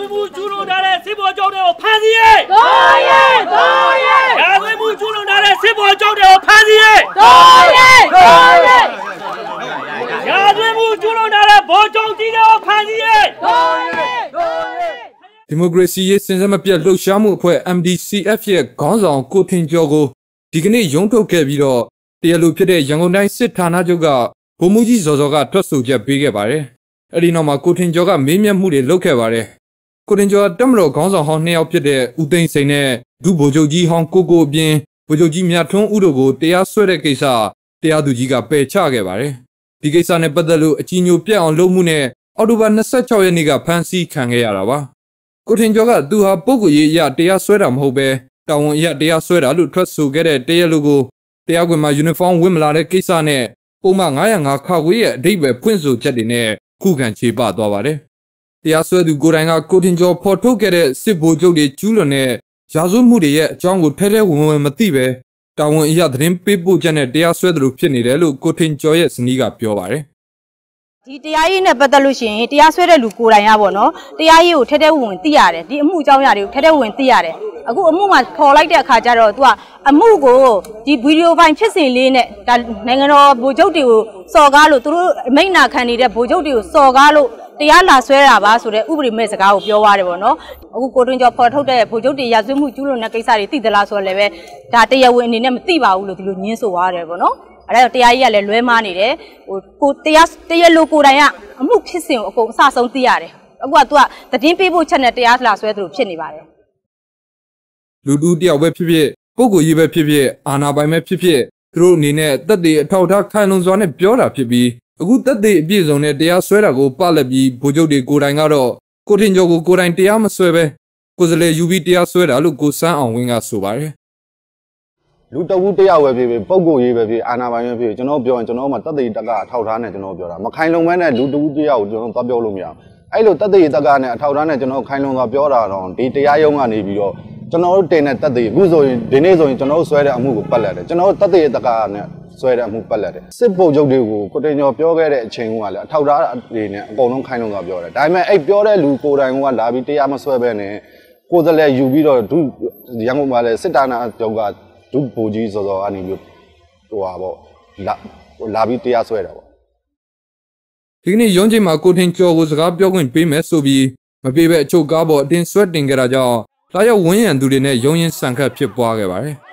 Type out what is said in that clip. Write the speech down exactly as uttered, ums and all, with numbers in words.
သွေးမှုကျူးလွန်ထားတဲ့စစ်ဘော်ကြောင့်တွေကိုဖမ်းဆီးရေးတော်ရဲတော်ရဲရာသွေးမှုကျူးလွန်ထားတဲ့စစ်ဘော်ကြောင့်တွေကိုဖမ်းဆီးရေးတော်ရဲတော်ရဲရာသွေးမှုကျူးလွန်ထားတဲ့ဘော်ကြောင့်ကြီးတွေကိုဖမ်းဆီးရေးတော်ရဲတော်ရဲဒီမိုကရေစီရေးစင်စက်မပြတ်လှုပ်ရှားမှုအဖွဲ့ M D C F ရဲ့ခေါင်းဆောင်ကိုထင်ကျော်ကိုဒီကနေ့ရုံးထုတ်ခဲ့ပြီးတော့တရားလိုဖြစ်တဲ့ရန်ကုန်တိုင်းစစ်ဌာနချုပ်ကဗိုလ်မှူးကြီးဇော်ဇော်ကထွက်ဆိုချက်ပေးခဲ့ပါတယ်။အဲဒီနောက်မှာကိုထင်ကျော်ကမေးမြန်းမှုတွေလုပ်ခဲ့ပါတယ်။ကိုထင်ကျော်တက်မတော်ခေါင်းဆောင်ဟောင်းနှစ်ယောက်ဖြစ်တဲ့ဦးသိန်းစိန်နဲ့ဒုဗိုလ်ချုပ်ကြီးဟောင်းကိုကိုအပြင်ဗိုလ်ချုပ်ကြီးမြတ်ထွန်းဦးတို့ကိုတရားစွဲတဲ့ကိစ္စတရားသူကြီးကပယ်ချခဲ့ပါတယ်။ဒီကိစ္စနဲ့ပတ်သက်လို့အကြီးညိုပြတ်အောင်လုပ်မှုနဲ့အောက်တိုဘာ၂၆ရက်နေ့ကဖမ်းဆီးခံခဲ့ရတာပါ။ကိုထင်ကျော်ကသူဟာပုဂ္ဂိုလ်ရေးအရတရားစွဲတာမဟုတ်ပဲတာဝန်အရတရားစွဲတာလို့ထွက်ဆိုခဲ့တဲ့တရားလိုကိုတရားခွင်မှာယူနီဖောင်းဝတ်မလာတဲ့ကိစ္စနဲ့ပုံမှန်၅၀၅ခါခွေရဲ့အဓိပ္ပာယ်ဖွင့်ဆိုချက်တွေနဲ့ခုခံချေပသွားပါတယ်။တရားစွဲသူကိုယ်တိုင်ကကိုထင်ကျော်ဖော်ထုတ်ခဲ့တဲ့စစ်ဗိုလ်ချုပ်တွေကျူးလွန်တဲ့ရာဇဝတ်မှုတွေရဲ့အကြောင်းကိုထဲထဲဝင်ဝင်မသိပဲတာဝန်အရသတင်းပေးပို့ချက်နဲ့တရားစွဲသူတို့ဖြစ်နေတယ်လို့ကိုထင်ကျော်ရဲ့ဇနီးကပြောပါတယ်။ဒီတရားရေးနဲ့ပတ်သက်လို့ရှိရင်တရားစွဲတဲ့လူကိုယ်တိုင်ရပါတော့တရားရေးကိုထဲထဲဝင်ဝင်သိရတယ်ဒီအမှုအကြောင်းအရာတွေကိုထဲထဲဝင်သိရတယ်အခုအမှုမှာခေါ်လိုက်တဲ့အခါကျတော့ तू ကအမှုကိုဒီဗီဒီယိုဖိုင်ဖြစ်စဉ်လေးနဲ့ဒါနိုင်ငံတော်ဗိုလ်ချုပ်တွေကိုစော်ကားလို့သူတို့အမိန့်နာခံနေတဲ့ဗိုလ်ချုပ်တွေကိုစော်ကားလို့တရားလာဆွဲတာပါဆိုတဲ့ဥပဒေမဲ့စကားကိုပြောသွားတယ်ပေါ့နော်အခုကိုတွင်ကျော်ဖော်ထုတ်တဲ့ဗိုလ်ချုပ်တွေရာဇဝတ်မှုကျူးလွန်တဲ့ကိစ္စတွေသိသလားဆိုတော့လည်းပဲဒါတရားဝင်အနေနဲ့မသိပါဘူးလို့ဒီလိုညင်းဆိုသွားတယ်ပေါ့နော်အဲ့တော့တရားကြီးကလည်းလွဲမားနေတယ်ဟိုကိုတရားတရားလိုကိုယ်တိုင်ကအမှုဖြစ်စဉ်ကိုအကုန်အစဆုံးသိရတယ်အခုက तू ကသတင်းပေးဖို့ချက်နဲ့တရားလာဆွဲသလိုဖြစ်နေပါတယ်လူတူတယောက်ပဲဖြစ်ဖြစ်ပုဂ္ဂိုလ်ကြီးပဲဖြစ်ဖြစ်အာဏာပိုင်ပဲဖြစ်ဖြစ်သူတို့အနေနဲ့တက်သေးအထောက်ထားခိုင်လုံစွာနဲ့ပြောတာဖြစ်ပြီးအခုတက်သေးအပြည့်စုံနဲ့တရားစွဲတာကိုပလက်ပြီးဗိုလ်ချုပ်တွေကိုယ်တိုင်ကတော့ကိုထင်ကျော်ကိုကိုယ်တိုင်တရားမစွဲပဲကိုယ်စလဲယူပြီးတရားစွဲတာလို့ကိုစန်းအောင်ဝင်းကဆိုပါတယ်လူတဝူတယောက်ပဲဖြစ်ဖြစ်ပုဂ္ဂိုလ်ကြီးပဲဖြစ်အာဏာပိုင်ပဲဖြစ်ကျွန်တော်ပြောရင်ကျွန်တော်မှတက်သေးတကအထောက်ထားနဲ့ကျွန်တော်ပြောတာမခိုင်လုံမဲနဲ့လူတဝူတယောက်ကျွန်တော်သွားပြောလို့မရဘူးအဲ့လိုတက်သေးတကနဲ့အထောက်ထားနဲ့ကျွန်တော်ခိုင်လုံစွာပြောတာတော့ဒီတရားရုံးကနေပြီးတော့ကျွန်တော်တို့တင်တဲ့တက်သေးအခုဆိုရင်ဒီနေ့ဆိုရင်ကျွန်တော်တို့ဆွဲတဲ့အမှုကိုပတ်လက်တယ်ကျွန်တော်တို့တက်သေးတကနဲ့ဆွဲတဲ့အမှုပတ်လက်တယ်စစ်ဗိုလ်ချုပ်တွေကိုကိုတင်ကျော်ပြောခဲ့တဲ့အချိန်ကလည်းအထောက်ထားတွေနဲ့အကုန်လုံးခိုင်လုံစွာပြောတယ်ဒါပေမဲ့အဲ့ပြောတဲ့လူကိုယ်တိုင်ကလာပြီးတရားမဆွဲဘဲနဲ့ကိုယ်စလဲယူပြီးတော့ဒုရန်ကုန်မှာလည်းစစ်တာနာကျောက်ကဒုဗိုလ်ကြီးစောစောကနေပြီးဟိုဟာပေါ့လာလာပြီးတရားဆွဲတာပေါ့ဒီနေ့ရုံးချိန်မှာကိုထင်ကျော်ကိုစကားပြောခွင့်ပေးမယ်ဆိုပြီးမပေးဘဲအချုပ်ကားပေါ်အတင်းဆွဲတင်ကြတာကြောင့်လာရောက်ဝန်းရံသူတွေနဲ့ရုံးရင်ဆန်ခတ်ဖြစ်ပွားခဲ့ပါတယ်